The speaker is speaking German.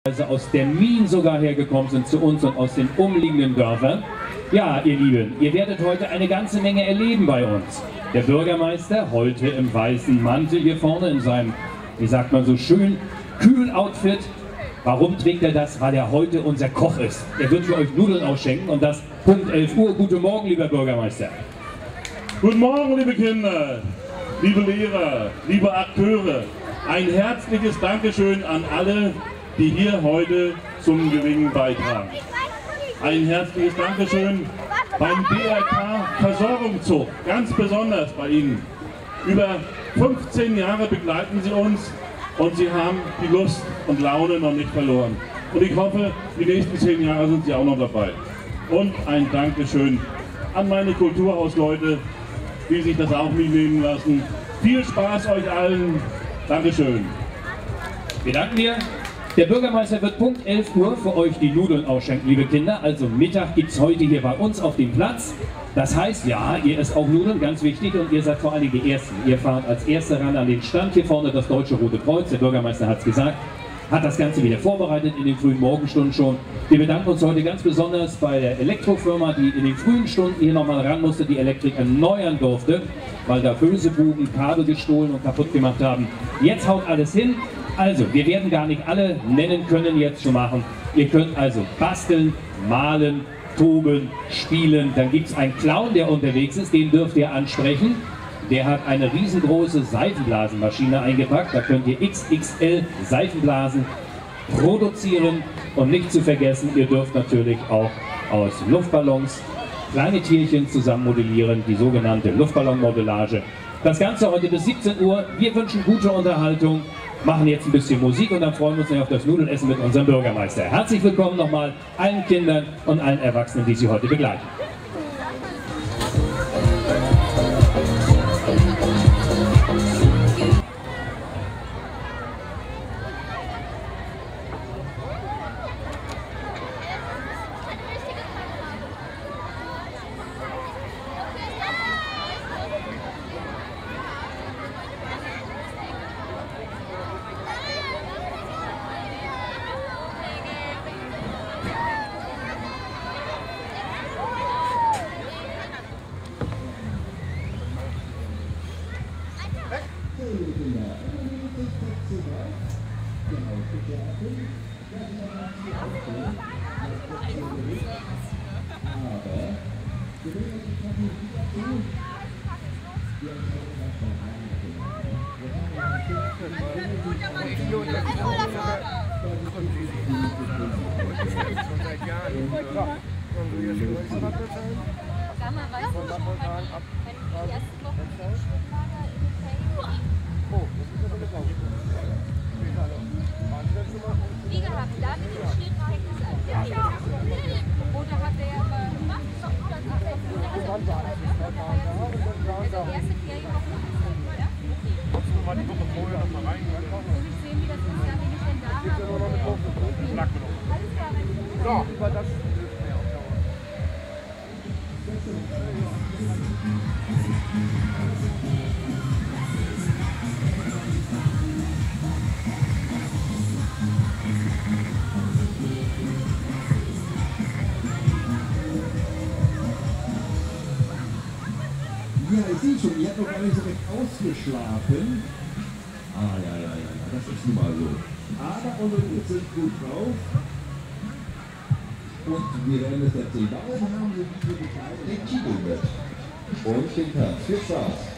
aus der Mien sogar hergekommen sind zu uns und aus den umliegenden Dörfern. Ja, ihr Lieben, ihr werdet heute eine ganze Menge erleben bei uns. Der Bürgermeister, heute im weißen Mantel hier vorne in seinem, wie sagt man so schön, kühlen Outfit. Warum trägt er das? Weil er heute unser Koch ist. Er wird für euch Nudeln ausschenken und das Punkt 11 Uhr. Guten Morgen, lieber Bürgermeister. Guten Morgen, liebe Kinder, liebe Lehrer, liebe Akteure. Ein herzliches Dankeschön an alle, die hier heute zum Gelingen beitragen. Ein herzliches Dankeschön beim BRK Versorgungszug, ganz besonders bei Ihnen. Über 15 Jahre begleiten Sie uns und Sie haben die Lust und Laune noch nicht verloren. Und ich hoffe, die nächsten 10 Jahre sind Sie auch noch dabei. Und ein Dankeschön an meine Kulturhausleute, die sich das auch nie nehmen lassen. Viel Spaß euch allen. Dankeschön. Wir danken dir. Der Bürgermeister wird Punkt 11 Uhr für euch die Nudeln ausschenken, liebe Kinder. Also Mittag gibt es heute hier bei uns auf dem Platz. Das heißt, ja, ihr esst auch Nudeln, ganz wichtig. Und ihr seid vor allen Dingen die Ersten. Ihr fahrt als Erste ran an den Stand. Hier vorne das Deutsche Rote Kreuz. Der Bürgermeister hat es gesagt. Hat das Ganze wieder vorbereitet in den frühen Morgenstunden schon. Wir bedanken uns heute ganz besonders bei der Elektrofirma, die in den frühen Stunden hier nochmal ran musste, die Elektrik erneuern durfte, weil da böse Buben Kabel gestohlen und kaputt gemacht haben. Jetzt haut alles hin. Also, wir werden gar nicht alle nennen können jetzt schon machen. Ihr könnt also basteln, malen, toben, spielen. Dann gibt es einen Clown, der unterwegs ist, den dürft ihr ansprechen. Der hat eine riesengroße Seifenblasenmaschine eingepackt. Da könnt ihr XXL Seifenblasen produzieren. Und nicht zu vergessen, ihr dürft natürlich auch aus Luftballons kleine Tierchen zusammen modellieren, die sogenannte Luftballonmodellage. Das Ganze heute bis 17 Uhr. Wir wünschen gute Unterhaltung, machen jetzt ein bisschen Musik und dann freuen wir uns auf das Nudelessen mit unserem Bürgermeister. Herzlich willkommen nochmal allen Kindern und allen Erwachsenen, die Sie heute begleiten. Wie gehabt, da mit dem Schneeverhältnis oder hat der also erste Ferienwoche mal die Woche vorher noch mal rein. Ich sehen, wie das ist, ja, wenn ich denn da habe. Alles klar. So, über das ja, ich sehe schon, ihr habt noch gar nicht so recht ausgeschlafen. Ah, ja, das ist nun mal so. Aber unsere Kids sind gut drauf. Und wir werden es erzählen. Warum haben wir diese Bekleidung den Titel mit? Und den Tanz. Viel Spaß!